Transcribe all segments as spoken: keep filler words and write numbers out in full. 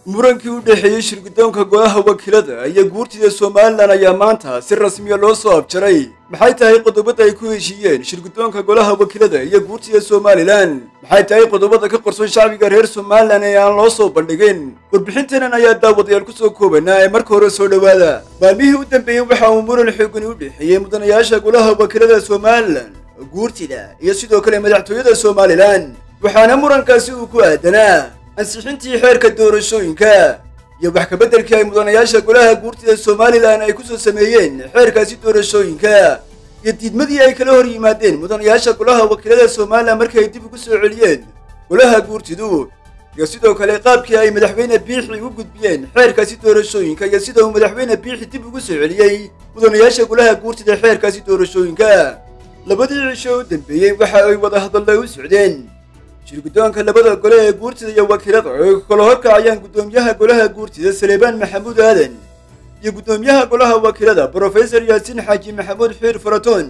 murankii u dhaxeeyay shirkidoonka golaha wakiilada iyo guurtida Soomaaliland ayaa maanta si rasmi ah loo soo abjaray. maxay tahay qodobada ay ku heshiiyeen shirkidoonka golaha wakiilada iyo guurtida Soomaaliland? maxay tahay qodobada ka qorsoon shacbiga reer Soomaaliland ee aan loo soo bandhigin? warbixintan ayaa daawadayaal ku soo koobanaa ee marka hore soo dhawaada. maalmihii u dambeeyay waxa uu muran xooggan u dhaxeeyay mudanayaasha golaha wakiilada Soomaaliland, guurtida iyo sidoo kale madaxtooyada Soomaaliland, waxaana murankaasi uu ku aadanaa ansixintii xeerka doorashooyinka iyo wax ka beddelkii ay mudanayaasha golaha guurtida Soomaaliland ay ku soo sameeyeen xeerkaasi doorashooyinka iyo diidmadii ay kala hor yimaadeen mudanayaasha golaha wakiilada Soomaaliland markii ay dib ugu soo celiyeen golaha guurtidu, iyo sidoo kale qaabkii ay madaxweyne Biixi u gudbiyeen xeerkaasi doorashooyinka iyo sida uu madaxweyne Biixi dib ugu soo celiyay mudanayaasha golaha guurtida xeerkaasi doorashooyinka. labadii cisho u dambeeyay waxa ay wada hadallo u socdeen shirkidoonka labada gole ee guurtida iyo wakiilada ay kala horkacayaan gudoomiyaha golaha guurtida Saleebaan Maxamuud Aadan iyo gudoomiyaha golaha wakiilada Professor Yaasiin Xaaji Maxamuud Xiir Faratoon.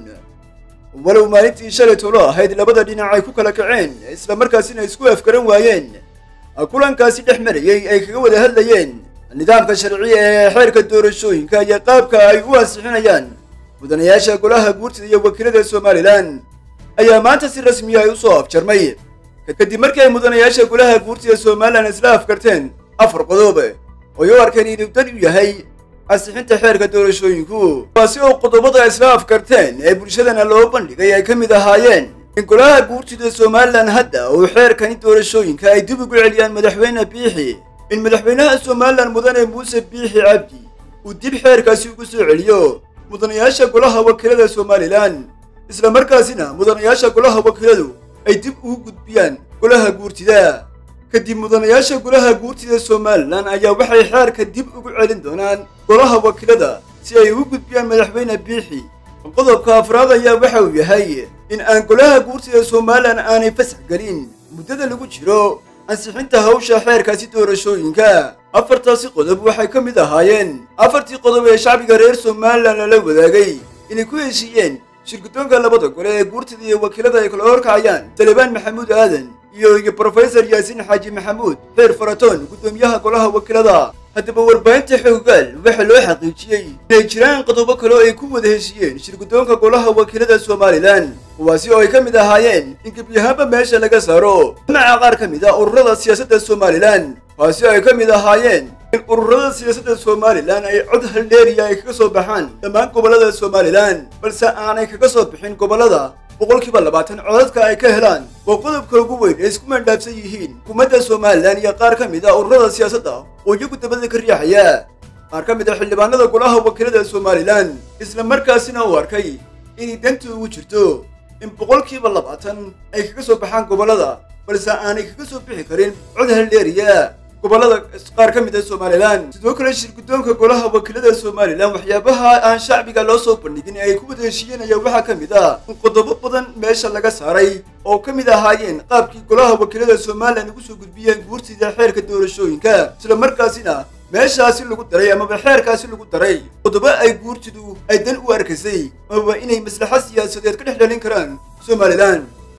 walow maalintii shalay tolo ahayd labada dhinac ay ku kala kaceen isla markaasina isku afgaran waayeen, kulankaasi dhex marayay ay kaga wada hadlayeen nidaamka sharci ee xeerka doorashooyinka iyo qaabka ay u ansixinayaan mudanayaasha golaha guurtida iyo wakiilada Soomaaliland ayaa maanta si rasmi ah u soo afjarmay kadib markii ay mudanayaasha golaha guurtida Soomaaliland isla afkarteen afar qodob oo ay arkeen inuu dan u yahay ansixinta xeerka doorashooyinku. taasi oo qodobada isla afkarteen ee bulshadana loo bandhigay ay ka mid ahaayeen in golaha guurtida Soomaaliland hadda uu xeerkani doorashooyinka ay dib ugu celiyaan madaxweyne Biixi, in madaxweynaha Soomaaliland mudane Muuse Biixi Cabdi uu dib xeerkaasi ugu soo celiyo mudanayaasha golaha wakiilada Soomaaliland, isla markaasina mudanayaasha golaha wakiiladu ay dib ugu gudbiyaan golaha guurtida. kadib mudanayaasha golaha guurtida Soomaaliland ayaa waxay xeerka dib ugu celin doonaan golaha wakiilada si ay ugu gudbiyaan madaxweyne Biixi. qodobka afraad ayaa waxa uu yahay in aan golaha guurtida Soomaaliland aanay fasax gelin muddada lagu jiro ansixinta hawsha xeerkaasi doorashooyinka. afartaasi qodob waxay ka mid ahaayeen afartii qodob ee shacbiga reer Soomaaliland lala wadaagay inay ku heshiiyeen shirkidoonka labada gole ee guurtida iyo wakiilada ay kala horkacayaan Saleebaan Maxamuud Aadan iyo iyo Professor Yaasiin Xaaji Maxamuud Xiir Faratoon gudoomiyaha golaha wakiilada. haddaba warbaahinta xooggaal waxaa loo xaqiijiyey inay jiraan qodobo kale oo ay ku wada heshiiyeen shirkidoonka golaha wakiilada Soomaaliland, kuwaasi oo ay ka mid ahaayeen in gebiyahaanba meesha laga saaro magaca qaar ka mid ah ururada siyaasadda Soomaaliland, kuwaasi oo ay ka mid ahaayeen in ururada siyaasadda Soomaaliland ay cod haldeeriya ay kaga soo baxaan dhammaan gobollada Soomaaliland, balse aanay kaga soo bixin gobollada boqolkiiba labaatan codadka ay ka helaan. waa qodobka ugu weyn ee isku mandhaafsan yihiin xukuumadda Soomaaliland iyo qaar ka mid ah ururada siyaasadda oo iyagu dabada ka riixaya qaar ka mid ah xildhibaanada golaha wakiilada Soomaaliland, isla markaasina uu arkay inay dantu ugu jirto in boqolkiiba labaatan ay kaga soo baxaan gobollada balse aanay kaga soo bixi karin cod haldeeriya gobollada qaar ka mid ah Soomaaliland. sidoo kale shirkidoonka golaha wakiilada Soomaaliland waxyaabaha aan shacbiga loo soo bandhigin ay ku wada heshiiyeen ayaa waxaa ka mid ah in qodobo badan meesha laga saaray oo ka mid ahaayeen qaabkii golaha wakiilada Soomaaliland ugu soo gudbiyeen guurtida xeerka doorashooyinka, isla markaasina meeshaasi lagu daray amaba xeerkaasi lagu daray qodobo ay guurtidu ay dan u arkaysay amaba inay maslaxad siyaasadeed ka dhex dhalin karaan Soomaaliland.